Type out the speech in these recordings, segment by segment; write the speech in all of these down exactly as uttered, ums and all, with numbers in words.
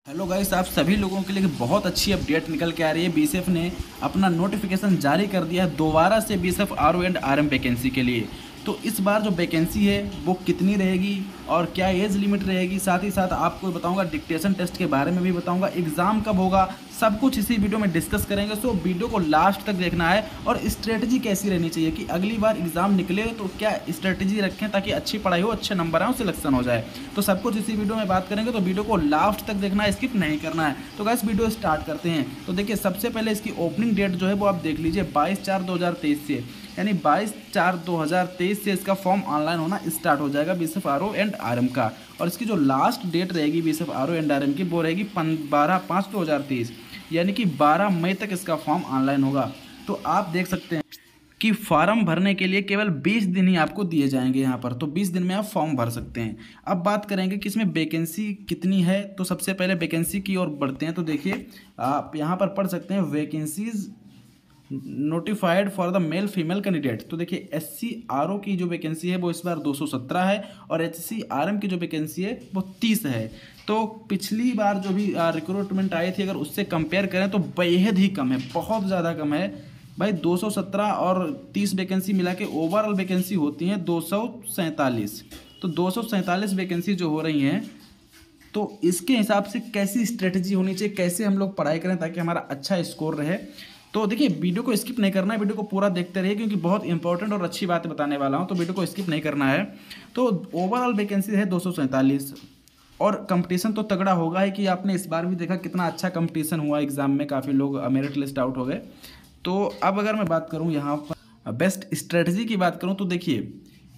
Hello guys, आप सभी लोगों के लिए बहुत अच्छी अपडेट निकल के आ रही है। बीएसएफ ने अपना नोटिफिकेशन जारी कर दिया है दोबारा से BSF RO and RM vacancy के लिए। तो इस बार जो वैकेंसी है वो कितनी रहेगी और क्या एज लिमिट रहेगी, साथ ही साथ आपको बताऊंगा डिक्टेशन टेस्ट के बारे में भी बताऊंगा, एग्ज़ाम कब होगा, सब कुछ इसी वीडियो में डिस्कस करेंगे। सो वीडियो को लास्ट तक देखना है और स्ट्रेटजी कैसी रहनी चाहिए कि अगली बार एग्ज़ाम निकले तो क्या स्ट्रेटजी रखें ताकि अच्छी पढ़ाई हो, अच्छे नंबर आए, सिलेक्शन हो जाए। तो सब कुछ इसी वीडियो में बात करेंगे, तो वीडियो को लास्ट तक देखना है, स्किप नहीं करना है। तो गाइस वीडियो स्टार्ट करते हैं। तो देखिए, सबसे पहले इसकी ओपनिंग डेट जो है वो आप देख लीजिए बाईस चार दो हज़ार तेईस से, यानी बाईस चार दो हज़ार तेईस से इसका फॉर्म ऑनलाइन होना स्टार्ट हो जाएगा बीएसएफ आरओ एंड आरएम का। और इसकी जो लास्ट डेट रहेगी बीएसएफ आरओ एंड आरएम की वो रहेगी बारह पाँच दो हज़ार तेईस, यानी कि बारह मई तक इसका फॉर्म ऑनलाइन होगा। तो आप देख सकते हैं कि फॉर्म भरने के लिए केवल बीस दिन ही आपको दिए जाएंगे यहाँ पर, तो बीस दिन में आप फॉर्म भर सकते हैं। अब बात करेंगे कि इसमें वैकेंसी कितनी है। तो सबसे पहले वैकेंसी की ओर बढ़ते हैं। तो देखिए, आप यहाँ पर पढ़ सकते हैं vacancies notified for the male female candidate. तो देखिए, एस सी आर ओ की जो वैकेंसी है वो इस बार दो सौ सत्रह है और एच सी आर एम की जो वैकेंसी है वो तीस है। तो पिछली बार जो भी रिक्रूटमेंट आई थी अगर उससे कंपेयर करें तो बेहद ही कम है, बहुत ज़्यादा कम है भाई। दो सौ सत्रह और तीस वैकेंसी मिला के ओवरऑल वैकेंसी होती हैं दो सौ सैंतालीस। तो दो सौ सैंतालीस वैकेंसी जो हो रही हैं, तो इसके हिसाब से कैसी स्ट्रेटजी होनी चाहिए, कैसे हम लोग पढ़ाई करें ताकि हमारा अच्छा स्कोर रहे। तो देखिए, वीडियो को स्किप नहीं करना है, वीडियो को पूरा देखते रहिए क्योंकि बहुत इंपॉर्टेंट और अच्छी बातें बताने वाला हूं, तो वीडियो को स्किप नहीं करना है। तो ओवरऑल वैकेंसी है दो सौ सैंतालीस और कंपटीशन तो तगड़ा होगा ही कि आपने इस बार भी देखा कितना अच्छा कंपटीशन हुआ एग्जाम में, काफ़ी लोग मेरिट लिस्ट आउट हो गए। तो अब अगर मैं बात करूँ यहाँ पर बेस्ट स्ट्रेटजी की बात करूँ तो देखिए,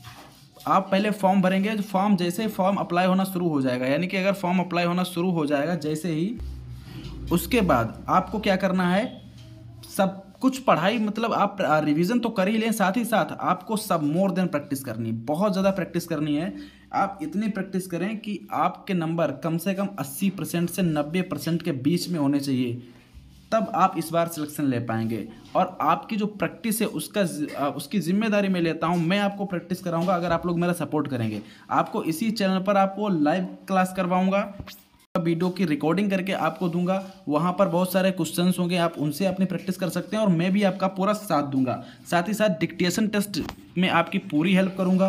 आप पहले फॉर्म भरेंगे, फॉर्म जैसे ही फॉर्म अप्लाई होना शुरू हो जाएगा, यानी कि अगर फॉर्म अप्लाई होना शुरू हो जाएगा जैसे ही, उसके बाद आपको क्या करना है, सब कुछ पढ़ाई मतलब आप रिवीजन तो कर ही लें, साथ ही साथ आपको सब मोर देन प्रैक्टिस करनी है, बहुत ज़्यादा प्रैक्टिस करनी है। आप इतनी प्रैक्टिस करें कि आपके नंबर कम से कम अस्सी परसेंट से नब्बे परसेंट के बीच में होने चाहिए, तब आप इस बार सिलेक्शन ले पाएंगे। और आपकी जो प्रैक्टिस है उसका उसकी जिम्मेदारी मैं लेता हूं, मैं आपको प्रैक्टिस कराऊंगा अगर आप लोग मेरा सपोर्ट करेंगे। आपको इसी चैनल पर आपको लाइव क्लास करवाऊंगा, वीडियो की रिकॉर्डिंग करके आपको दूंगा, वहां पर बहुत सारे क्वेश्चंस होंगे, आप उनसे अपनी प्रैक्टिस कर सकते हैं और मैं भी आपका पूरा साथ दूंगा। साथ ही साथ डिक्टेशन टेस्ट में आपकी पूरी हेल्प करूंगा।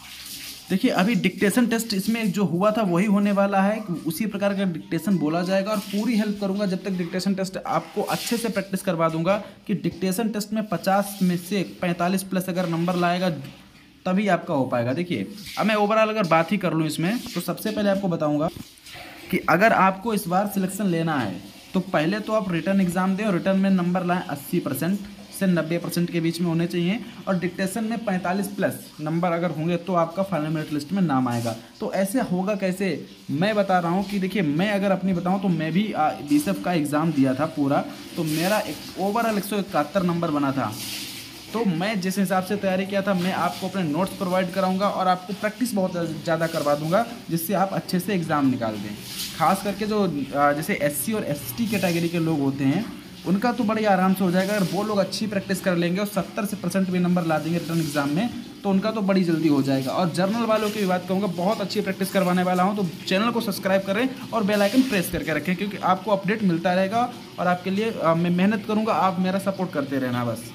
देखिए, अभी डिक्टेशन टेस्ट इसमें जो हुआ था वही होने वाला है, उसी प्रकार का डिक्टेशन बोला जाएगा और पूरी हेल्प करूंगा जब तक डिक्टेशन टेस्ट आपको अच्छे से प्रैक्टिस करवा दूंगा कि डिक्टेशन टेस्ट में पचास में से पैंतालीस प्लस अगर नंबर लाएगा तभी आपका हो पाएगा। देखिए, अब मैं ओवरऑल अगर बात ही कर लूँ इसमें, तो सबसे पहले आपको बताऊँगा कि अगर आपको इस बार सिलेक्शन लेना है तो पहले तो आप रिटर्न एग्जाम दें और रिटर्न में नंबर लाएं अस्सी परसेंट से नब्बे परसेंट के बीच में होने चाहिए और डिक्टेशन में पैंतालीस प्लस नंबर अगर होंगे तो आपका फाइनल मेरिट लिस्ट में नाम आएगा। तो ऐसे होगा कैसे, मैं बता रहा हूँ कि देखिए, मैं अगर अपनी बताऊँ तो मैं भी बीएसएफ का एग्ज़ाम दिया था पूरा, तो मेरा एक ओवरऑल एक सौ इकहत्तर नंबर बना था। तो मैं जिस हिसाब से तैयारी किया था, मैं आपको अपने नोट्स प्रोवाइड कराऊंगा और आपको प्रैक्टिस बहुत ज़्यादा करवा दूंगा जिससे आप अच्छे से एग्ज़ाम निकाल दें। खास करके जो जैसे एससी और एसटी कैटेगरी के लोग होते हैं उनका तो बड़ी आराम से हो जाएगा, अगर वो लोग अच्छी प्रैक्टिस कर लेंगे और सत्तर से परसेंट भी नंबर ला देंगे रिटर्न एग्जाम में तो उनका तो बड़ी जल्दी हो जाएगा। और जर्नल वालों की भी बात करूँगा, बहुत अच्छी प्रैक्टिस करवाने वाला हूँ, तो चैनल को सब्सक्राइब करें और बेल आइकन प्रेस करके रखें क्योंकि आपको अपडेट मिलता रहेगा और आपके लिए मैं मेहनत करूँगा, आप मेरा सपोर्ट करते रहना बस।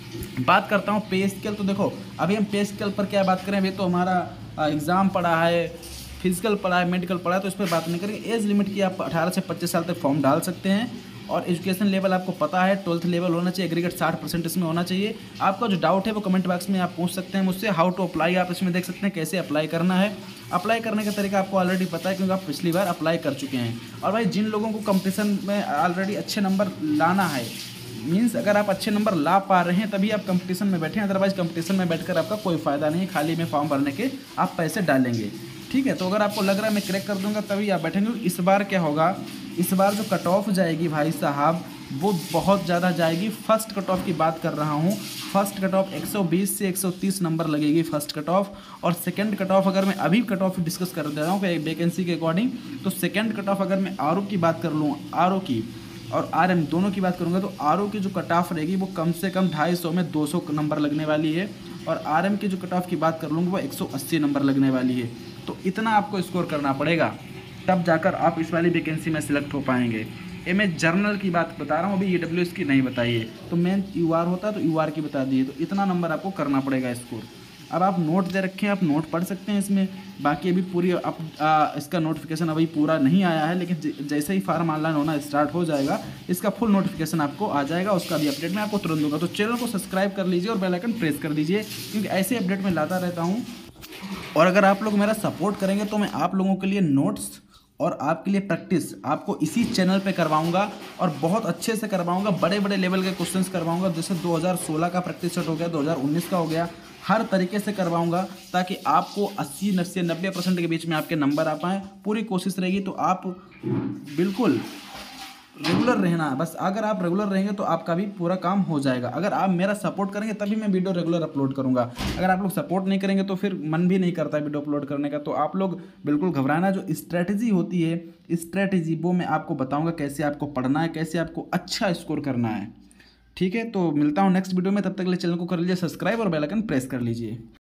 बात करता हूँ पे स्केल। तो देखो, अभी हम पे स्केल पर क्या बात करें, अभी तो हमारा एग्ज़ाम पड़ा है, फिजिकल पड़ा है, मेडिकल पड़ा है, तो इस पर बात नहीं करेंगे। एज लिमिट की आप अठारह से पच्चीस साल तक फॉर्म डाल सकते हैं और एजुकेशन लेवल आपको पता है, ट्वेल्थ लेवल होना चाहिए, एग्रीगेट साठ परसेंट इसमें होना चाहिए। आपका जो डाउट है वो कमेंट बॉक्स में आप पूछ सकते हैं मुझसे। हाउ टू अप्लाई आप इसमें देख सकते हैं, कैसे अप्लाई करना है। अप्लाई करने का तरीका आपको ऑलरेडी पता है क्योंकि आप पिछली बार अप्लाई कर चुके हैं। और भाई, जिन लोगों को कंपटीशन में ऑलरेडी अच्छे नंबर लाना है, मीन्स अगर आप अच्छे नंबर ला पा रहे हैं तभी आप कंपटीशन में बैठें, अदरवाइज कंपटीशन में बैठकर आपका कोई फ़ायदा नहीं है, खाली में फॉर्म भरने के आप पैसे डालेंगे। ठीक है, तो अगर आपको लग रहा है मैं क्रैक कर दूंगा तभी आप बैठेंगे। इस बार क्या होगा, इस बार जो कट ऑफ जाएगी भाई साहब वो बहुत ज़्यादा जाएगी। फर्स्ट कट ऑफ की बात कर रहा हूँ, फर्स्ट कट ऑफ एक सौ बीस से एक सौ तीस नंबर लगेगी फर्स्ट कट ऑफ। और सेकंड कट ऑफ अगर मैं अभी कट ऑफ डिस्कस कर दे रहा हूँ वैकेंसी के अकॉर्डिंग, तो सेकंड कट ऑफ अगर मैं आर ओ की बात कर लूँ, आर ओ की और आरएम दोनों की बात करूंगा, तो आरओ की जो कट ऑफ रहेगी वो कम से कम ढाई सौ में दो सौ नंबर लगने वाली है और आरएम की जो कट ऑफ की बात कर लूँगा वो एक सौ अस्सी नंबर लगने वाली है। तो इतना आपको स्कोर करना पड़ेगा। तब जाकर आप इस वाली वैकेंसी में सिलेक्ट हो पाएंगे। ये मैं जर्नल की बात बता रहा हूँ, अभी ई डब्ल्यू एस की नहीं बताई है। तो मेन यू आर होता है तो यू आर की बता दिए, तो इतना नंबर आपको करना पड़ेगा स्कोर। अब आप नोट दे रखे हैं, आप नोट पढ़ सकते हैं इसमें। बाकी अभी पूरी आप आ, इसका नोटिफिकेशन अभी पूरा नहीं आया है, लेकिन ज- जैसे ही फार्म ऑनलाइन होना स्टार्ट हो जाएगा इसका फुल नोटिफिकेशन आपको आ जाएगा, उसका भी अपडेट मैं आपको तुरंत दूंगा। तो चैनल को सब्सक्राइब कर लीजिए और बेल आइकन प्रेस कर दीजिए, क्योंकि ऐसे अपडेट मैं लाता रहता हूँ। और अगर आप लोग मेरा सपोर्ट करेंगे तो मैं आप लोगों के लिए नोट्स और आपके लिए प्रैक्टिस आपको इसी चैनल पे करवाऊंगा, और बहुत अच्छे से करवाऊंगा। बड़े बड़े लेवल के क्वेश्चंस करवाऊंगा, जैसे दो हज़ार सोलह का प्रैक्टिस सेट हो गया, दो हज़ार उन्नीस का हो गया, हर तरीके से करवाऊंगा, ताकि आपको अस्सी से नब्बे परसेंट के बीच में आपके नंबर आ पाएँ। पूरी कोशिश रहेगी। तो आप बिल्कुल रेगुलर रहना है, बस अगर आप रेगुलर रहेंगे तो आपका भी पूरा काम हो जाएगा। अगर आप मेरा सपोर्ट करेंगे तभी मैं वीडियो रेगुलर अपलोड करूंगा। अगर आप लोग सपोर्ट नहीं करेंगे तो फिर मन भी नहीं करता वीडियो अपलोड करने का। तो आप लोग बिल्कुल घबराना, जो स्ट्रैटेजी होती है स्ट्रैटेजी वो मैं आपको बताऊंगा, कैसे आपको पढ़ना है, कैसे आपको अच्छा स्कोर करना है। ठीक है, तो मिलता हूँ नेक्स्ट वीडियो में, तब तक के लिए चैनल को कर लीजिए सब्सक्राइब और बेल आइकन प्रेस कर लीजिए।